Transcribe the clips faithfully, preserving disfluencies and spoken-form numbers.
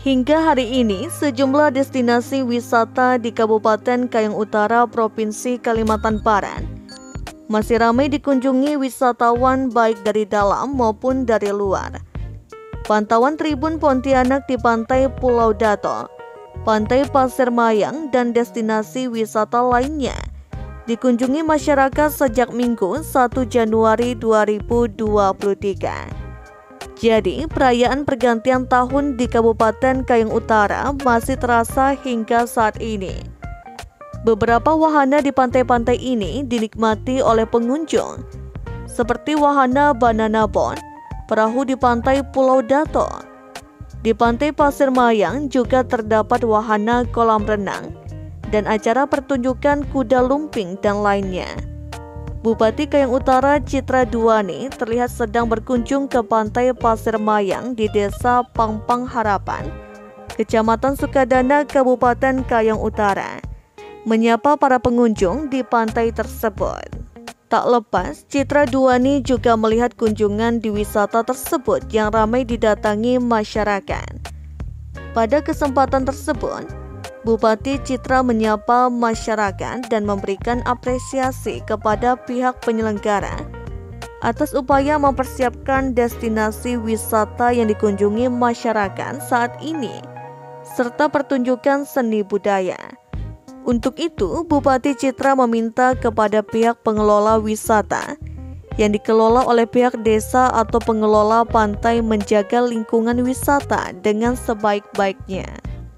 Hingga hari ini, sejumlah destinasi wisata di Kabupaten Kayong Utara, Provinsi Kalimantan Barat masih ramai dikunjungi wisatawan baik dari dalam maupun dari luar. Pantauan Tribun Pontianak di Pantai Pulau Dato, Pantai Pasir Mayang, dan destinasi wisata lainnya dikunjungi masyarakat sejak Minggu satu Januari dua ribu dua puluh tiga. Jadi, perayaan pergantian tahun di Kabupaten Kayong Utara masih terasa hingga saat ini. Beberapa wahana di pantai-pantai ini dinikmati oleh pengunjung, seperti wahana Banana Boat, perahu di pantai Pulau Dato. Di Pantai Pasir Mayang juga terdapat wahana kolam renang dan acara pertunjukan kuda lumping dan lainnya. Bupati Kayong Utara Citra Duani terlihat sedang berkunjung ke Pantai Pasir Mayang di Desa Pangpang Harapan, Kecamatan Sukadana, Kabupaten Kayong Utara, menyapa para pengunjung di pantai tersebut. Tak lepas, Citra Duani juga melihat kunjungan di wisata tersebut yang ramai didatangi masyarakat. Pada kesempatan tersebut, Bupati Citra menyapa masyarakat dan memberikan apresiasi kepada pihak penyelenggara atas upaya mempersiapkan destinasi wisata yang dikunjungi masyarakat saat ini, serta pertunjukan seni budaya. Untuk itu, Bupati Citra meminta kepada pihak pengelola wisata yang dikelola oleh pihak desa atau pengelola pantai menjaga lingkungan wisata dengan sebaik-baiknya.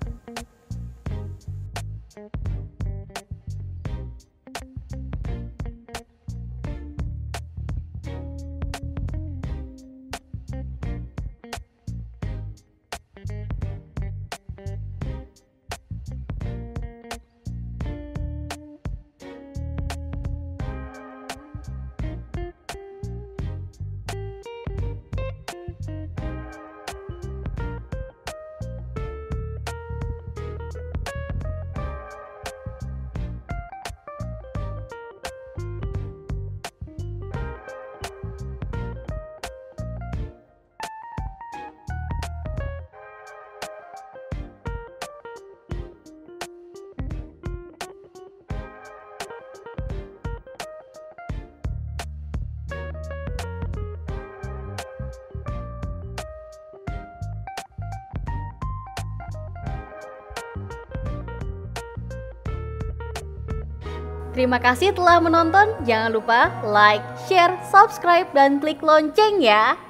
Terima kasih telah menonton. Jangan lupa like, share, subscribe, dan klik lonceng ya.